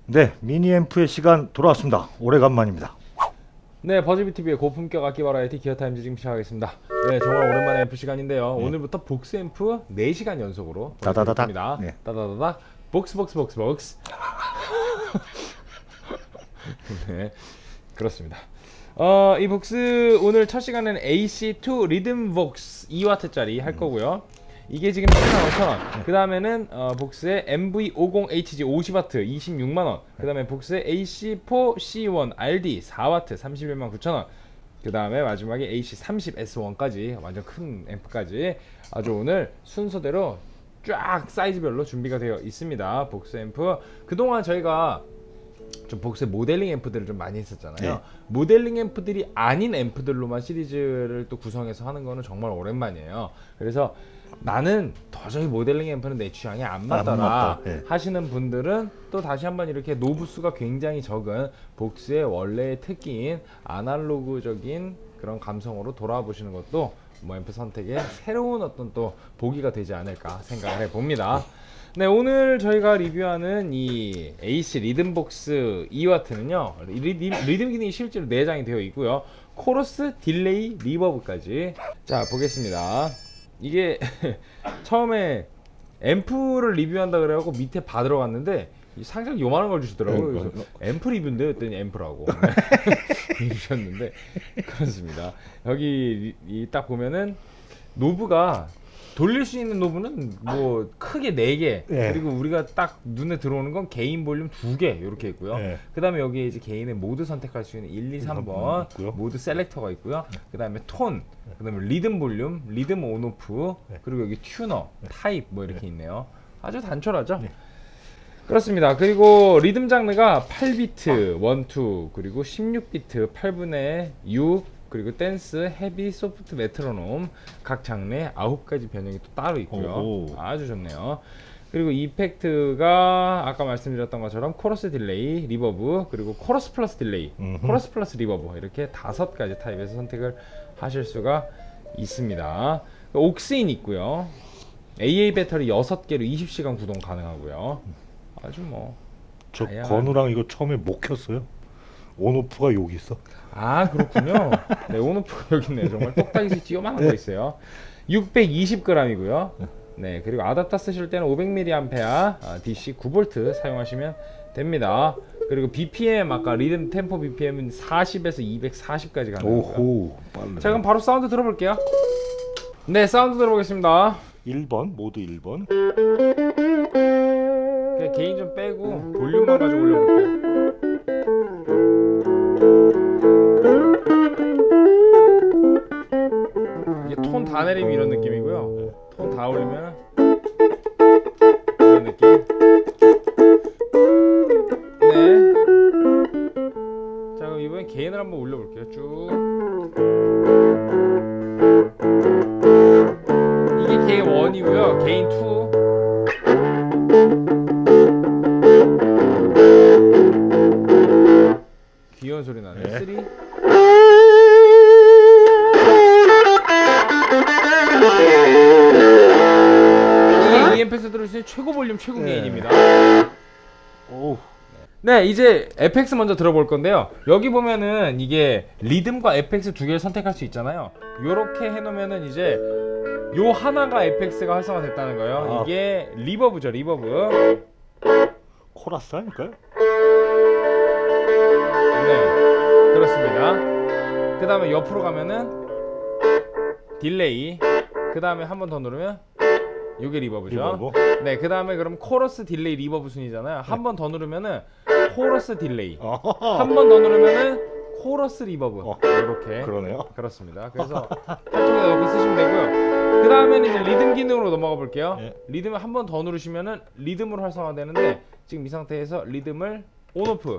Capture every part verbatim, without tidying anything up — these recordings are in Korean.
네, 미니앰프의 시간 돌아왔습니다. 오래간만입니다. 네, 버즈비티비의 고품격 악기 바라이티 기어타임즈 지금 시작하겠습니다. 네, 정말 오랜만에 앰프 시간인데요. 네. 오늘부터 복스 앰프 네 시간 연속으로 다다다다. 네. 다다다다. 복스 복스 복스 복스. 네, 그렇습니다. 어, 이 복스 오늘 첫 시간에는 에이씨 투 리듬 복스 이 와트짜리 할 거고요. 이게 지금 칠만 오천 원. 그 다음에는 어, 복스의 엠브이 오십 에이치지 오십 와트 이십육만 원. 그 다음에 복스의 에이씨 사 씨 원 알디 사 와트 삼십일만 구천 원. 그 다음에 마지막에 에이씨 삼십 에스 원까지 완전 큰 앰프까지 아주 오늘 순서대로 쫙 사이즈별로 준비가 되어 있습니다. 복스 앰프. 그동안 저희가 좀 복스 모델링 앰프들을 좀 많이 했었잖아요. 네. 모델링 앰프들이 아닌 앰프들로만 시리즈를 또 구성해서 하는 거는 정말 오랜만이에요. 그래서 나는 도저히 모델링 앰프는 내 취향에 안 맞더라 네. 하시는 분들은 또 다시 한번 이렇게 노브수가 굉장히 적은 복스의 원래의 특기인 아날로그적인 그런 감성으로 돌아와 보시는 것도 뭐 앰프 선택에 새로운 어떤 또 보기가 되지 않을까 생각을 해봅니다. 네, 오늘 저희가 리뷰하는 이 에이씨 리듬복스 이 와트는요 리듬, 리듬 기능이 실제로 내장이 되어 있고요. 코러스, 딜레이, 리버브까지. 자, 보겠습니다. 이게 처음에 앰프를 리뷰한다 그래갖고 밑에 받으러 갔는데 상당히 요만한 걸 주시더라고요. 그래서 앰프 리뷰인데 했더니 앰프라고 주셨는데 그렇습니다. 여기 이 딱 보면은 노브가 돌릴 수 있는 노브는 뭐 크게 네 개 네. 그리고 우리가 딱 눈에 들어오는 건 개인 볼륨 두 개 이렇게 있고요. 네. 그 다음에 여기에 이제 개인의 모드 선택할 수 있는 일, 이, 삼 번 있고요. 모드 셀렉터가 있고요. 그 다음에 톤, 그 다음에 리듬 볼륨, 리듬 온오프, 네. 그리고 여기 튜너, 네. 타입 뭐 이렇게 네. 있네요. 아주 단촐하죠? 네. 그렇습니다. 그리고 리듬 장르가 팔 비트, 일, 이, 그리고 십육 비트, 팔분의 육, 그리고 댄스, 헤비, 소프트, 메트로놈 각 장르에 아홉 가지 변형이 또 따로 있고요. 오오. 아주 좋네요. 그리고 이펙트가 아까 말씀드렸던 것처럼 코러스 딜레이, 리버브, 그리고 코러스 플러스 딜레이, 음흠. 코러스 플러스 리버브 이렇게 다섯 가지 타입에서 선택을 하실 수가 있습니다. 옥스인 있고요. 에이에이 배터리 여섯 개로 이십 시간 구동 가능하고요. 아주 뭐 저 건우랑 이거 처음에 못 켰어요. 온오프가 여기 있어. 아, 그렇군요. 네, 온오프가 여기 있네요. 정말 똑딱이 스위치 요만한 거 있어요. 육백이십 그램이고요. 네, 그리고 아답터 쓰실 때는 오백 밀리앰페어 아, 디씨 구 볼트 사용하시면 됩니다. 그리고 비피엠 아까 리듬 템포 비피엠은 사십에서 이백사십까지 가능하고요. 오호, 빨라. 자, 그럼 바로 사운드 들어볼게요. 네, 사운드 들어보겠습니다. 일 번 모드 일 번. 그냥 게인 좀 빼고 볼륨만 가지고 올려볼게요. 이게 톤 다 내리면 이런 느낌이고요. 톤 다 올리면 이런 느낌. 네. 자, 그럼 이번엔 게인을 한번 올려볼게요. 쭉. 이게 게인 일이고요. 게인 이. 귀여운 소리 나네. 네. 삼. 이게 이엠피에스 들을 수 있는 최고 볼륨 최고 네. 게인입니다. 오. 네, 이제 에펙스 먼저 들어볼 건데요. 여기 보면은 이게 리듬과 에펙스 두 개를 선택할 수 있잖아요. 요렇게 해놓으면은 이제 요 하나가 에펙스가 활성화 됐다는 거예요. 아. 이게 리버브죠, 리버브. 코러스 아닐까요? 네, 그렇습니다. 그 다음에 옆으로 가면은 딜레이. 그 다음에 한 번 더 누르면 요게 리버브죠. 리버브? 네, 그 다음에 그럼 코러스 딜레이 리버브 순이잖아요. 한 번 더 누르면은 코러스 딜레이. 한 번 더 누르면은 코러스 리버브. 어, 이렇게. 그러네요. 그렇습니다. 그래서 한쪽에 넣고 쓰시면 되고요. 그 다음에는 이제 리듬 기능으로 넘어가 볼게요. 네. 리듬을 한 번 더 누르시면은 리듬으로 활성화되는데 지금 이 상태에서 리듬을 온오프.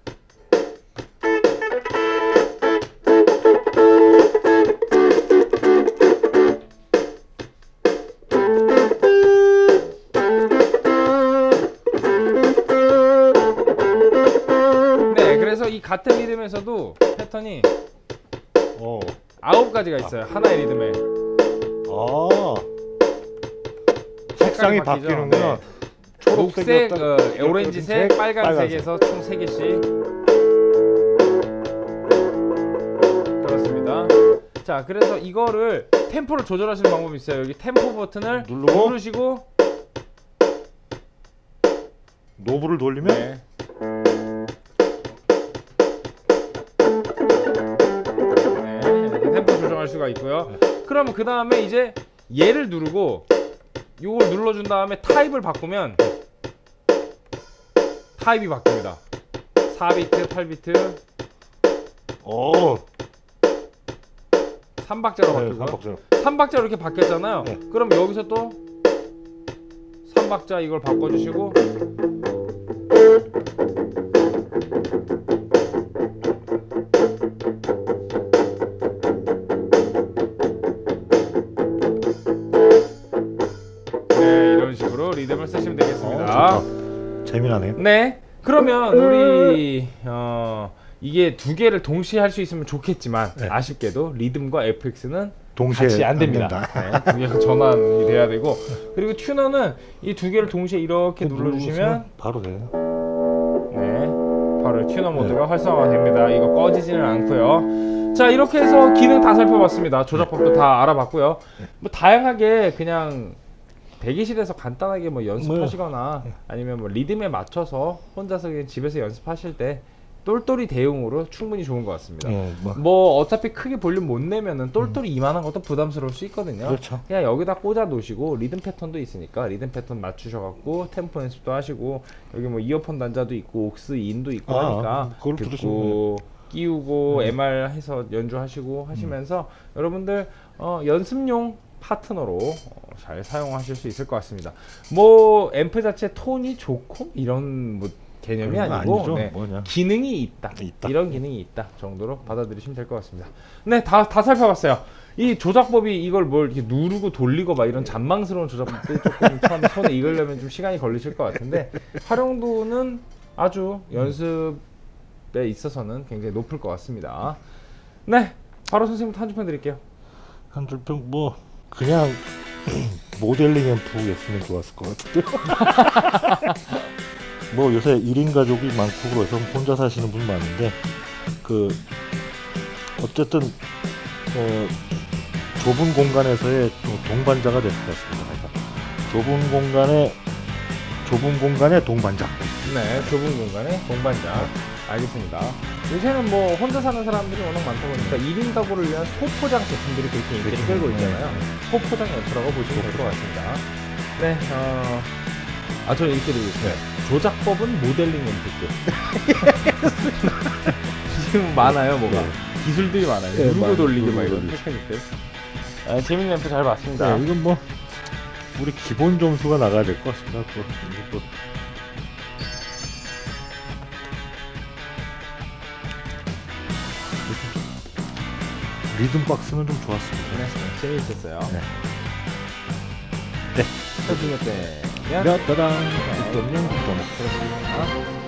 이 같은 리듬에서도 패턴이 오. 아홉 가지가 있어요. 아. 하나의 리듬에. 아, 색상이 바뀌는구나. 네. 녹색, 초록색이었다가 어, 오렌지색, 색, 빨간색에서 총 세 개씩. 그렇습니다. 자, 그래서 이거를 템포를 조절하시는 방법이 있어요. 여기 템포 버튼을 누르고 누르시고 노브를 돌리면 네. 네, 이렇게 템포 조정할 수가 있고요. 그러면 그 다음에 이제 얘를 누르고 요걸 눌러준 다음에 타입을 바꾸면 타입이 바뀝니다. 사 비트, 팔 비트, 어, 삼 박자로 네, 바뀌고요. 삼박자로. 삼 박자로 이렇게 바뀌었잖아요. 네. 그럼 여기서 또 삼 박자 이걸 바꿔주시고 네, 이런 식으로 리듬을 쓰시면 되겠습니다. 어, 좋다. 재미나네요. 네, 그러면 우리 어, 이게 두 개를 동시에 할 수 있으면 좋겠지만 네. 아쉽게도 리듬과 에프엑스는 동시에 같이 안 안 됩니다. 된다. 네, 두 개가 전환이 돼야 되고 그리고 튜너는 이 두 개를 동시에 이렇게 눌러주시면 바로 돼요. 네, 바로 튜너 모드가 활성화가 됩니다. 이거 꺼지지는 않고요. 자, 이렇게 해서 기능 다 살펴봤습니다. 조작법도 다 알아봤고요. 뭐 다양하게 그냥 대기실에서 간단하게 뭐 연습하시거나 아니면 뭐 리듬에 맞춰서 혼자서 그냥 집에서 연습하실 때 똘똘이 대용으로 충분히 좋은 것 같습니다. 예, 뭐. 뭐 어차피 크게 볼륨 못 내면은 똘똘이 이만한 것도 부담스러울 수 있거든요. 그렇죠. 그냥 여기다 꽂아 놓으시고 리듬 패턴도 있으니까 리듬 패턴 맞추셔갖고 템포 연습도 하시고 여기 뭐 이어폰 단자도 있고 옥스 인도 있고 아, 하니까 그걸 듣고 끼우고 음. 엠알 해서 연주하시고 하시면서 여러분들 어, 연습용 파트너로 어, 잘 사용하실 수 있을 것 같습니다. 뭐 앰프 자체 톤이 좋고 이런 뭐 개념이 그런 거 아니고 아니죠. 네, 뭐냐. 기능이 있다. 있다. 이런 기능이 있다 정도로 받아들이시면 될 것 같습니다. 네, 다, 다 살펴봤어요. 이 조작법이 이걸 뭘 이렇게 누르고 돌리고 막 이런 잔망스러운 조작법들이 조금 처음에 손에 익으려면 좀 시간이 걸리실 것 같은데 활용도는 아주 연습에 있어서는 굉장히 높을 것 같습니다. 네, 바로 선생님부터 한 줄 평 드릴게요. 한 줄평 뭐 그냥 모델링 앰프였으면 좋았을 것 같은데요. 뭐 요새 일 인 가족이 많고 그래서 혼자 사시는 분 많은데 그 어쨌든 어, 좁은 공간에서의 좀 동반자가 될 것 같습니다. 그러니까 좁은 공간에 좁은 공간에 동반자. 네, 좁은 공간에 동반자. 알겠습니다. 요새는 뭐 혼자 사는 사람들이 워낙 많다 보니까 일 인 가구를 위한 소포장 제품들이 그렇게 인기를 끌고 있잖아요. 소포장 앰프라고 보시면 될 것 같습니다. 네, 어... 아, 저는 이렇게 드리겠어요. 조작법은 모델링 앰프급. 지금 많아요, 뭐가. 네. 기술들이 많아요. 네, 누르고 많아요. 돌리기 막 누르고 이런 돌리기. 테크닉들. 아, 재밌는 앰프 잘 봤습니다. 네, 이건 뭐 우리 기본 점수가 나가야 될 것 같습니다. 또, 이것도 리듬 박스는 좀 좋았습니다. 네, 재미있었어요. 네. 네. 서준혁 때면 몇 따당 네. 육 점 영, 육 점 오. 그렇습니다.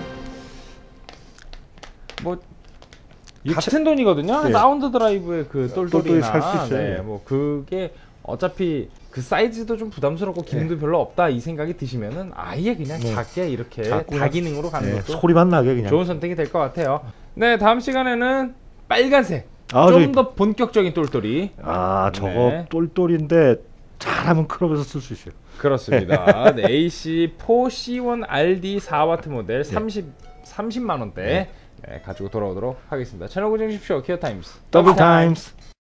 뭐 이 같은 돈이거든요. 네. 사운드 드라이브의 그 똘똘이 살수 똘똘이나 있어요. 네, 뭐 그게 어차피 그 사이즈도 좀 부담스럽고 기능도 별로 없다 이 생각이 드시면은 아예 그냥 네. 작게 이렇게 작고 다기능으로 가는 네, 것도 소리만 나게 그냥. 좋은 선택이 될 것 같아요. 네, 다음 시간에는 빨간색 아, 좀 저기- 더 본격적인 똘똘이. 아 저거 네. 똘똘인데 잘하면 클럽에서 쓸 수 있어요. 그렇습니다. 네, 에이씨 사 씨 원 알디 사 와트 모델 삼십, 삼십만 원대 네, 가지고 돌아오도록 하겠습니다. 채널 고정해 주십시오. 키어 타임스 더블 타임스.